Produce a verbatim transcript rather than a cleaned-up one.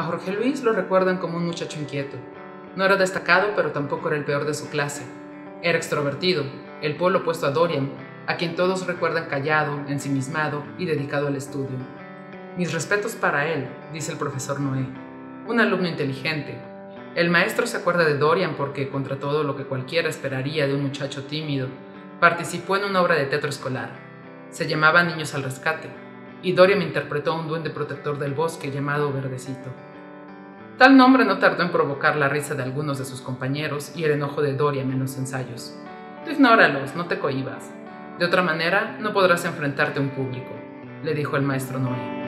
Jorge Luis lo recuerdan como un muchacho inquieto. No era destacado, pero tampoco era el peor de su clase. Era extrovertido, el polo opuesto a Dorian, a quien todos recuerdan callado, ensimismado y dedicado al estudio. Mis respetos para él, dice el profesor Noé. Un alumno inteligente. El maestro se acuerda de Dorian porque, contra todo lo que cualquiera esperaría de un muchacho tímido, participó en una obra de teatro escolar. Se llamaba Niños al Rescate, y Dorian interpretó a un duende protector del bosque llamado Verdecito. Tal nombre no tardó en provocar la risa de algunos de sus compañeros y el enojo de Dorian en los ensayos. Tú ignóralos, no te cohibas. De otra manera, no podrás enfrentarte a un público, le dijo el maestro Noé.